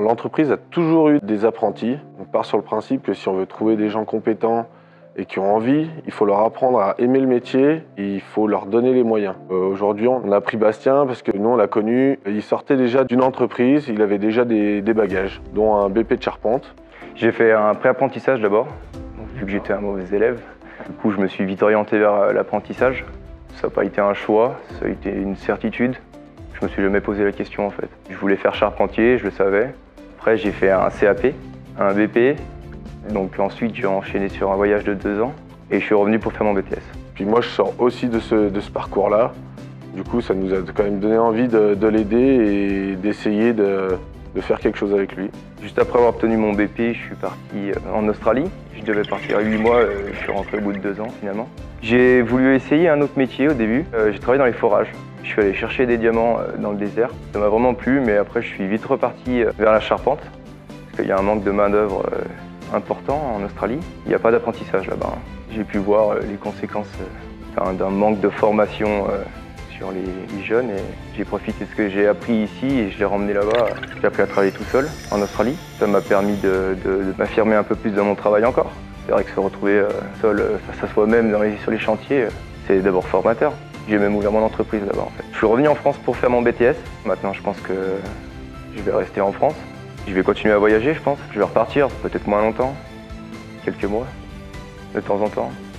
L'entreprise a toujours eu des apprentis. On part sur le principe que si on veut trouver des gens compétents et qui ont envie, il faut leur apprendre à aimer le métier et il faut leur donner les moyens. Aujourd'hui, on a pris Bastien parce que nous, on l'a connu. Il sortait déjà d'une entreprise, il avait déjà des bagages, dont un BP de charpente. J'ai fait un pré-apprentissage d'abord, vu que j'étais un mauvais élève. Du coup, je me suis vite orienté vers l'apprentissage. Ça n'a pas été un choix, ça a été une certitude. Je me suis jamais posé la question en fait. Je voulais faire charpentier, je le savais. Après, j'ai fait un CAP, un BP. Donc ensuite, j'ai enchaîné sur un voyage de 2 ans et je suis revenu pour faire mon BTS. Puis moi, je sors aussi de ce parcours-là. Du coup, ça nous a quand même donné envie de l'aider et d'essayer de faire quelque chose avec lui. Juste après avoir obtenu mon BP, je suis parti en Australie. Je devais partir 8 mois, je suis rentré au bout de 2 ans finalement. J'ai voulu essayer un autre métier au début. J'ai travaillé dans les forages. Je suis allé chercher des diamants dans le désert. Ça m'a vraiment plu, mais après je suis vite reparti vers la charpente. Parce qu'il y a un manque de main-d'œuvre important en Australie. Il n'y a pas d'apprentissage là-bas. J'ai pu voir les conséquences d'un manque de formation sur les jeunes et j'ai profité de ce que j'ai appris ici et je l'ai ramené là-bas. J'ai appris à travailler tout seul en Australie. Ça m'a permis de m'affirmer un peu plus dans mon travail encore. C'est vrai que se retrouver seul face à soi-même sur les chantiers, c'est d'abord formateur. J'ai même ouvert mon entreprise là-bas en fait. Je suis revenu en France pour faire mon BTS. Maintenant je pense que je vais rester en France. Je vais continuer à voyager je pense. Je vais repartir, peut-être moins longtemps, quelques mois, de temps en temps.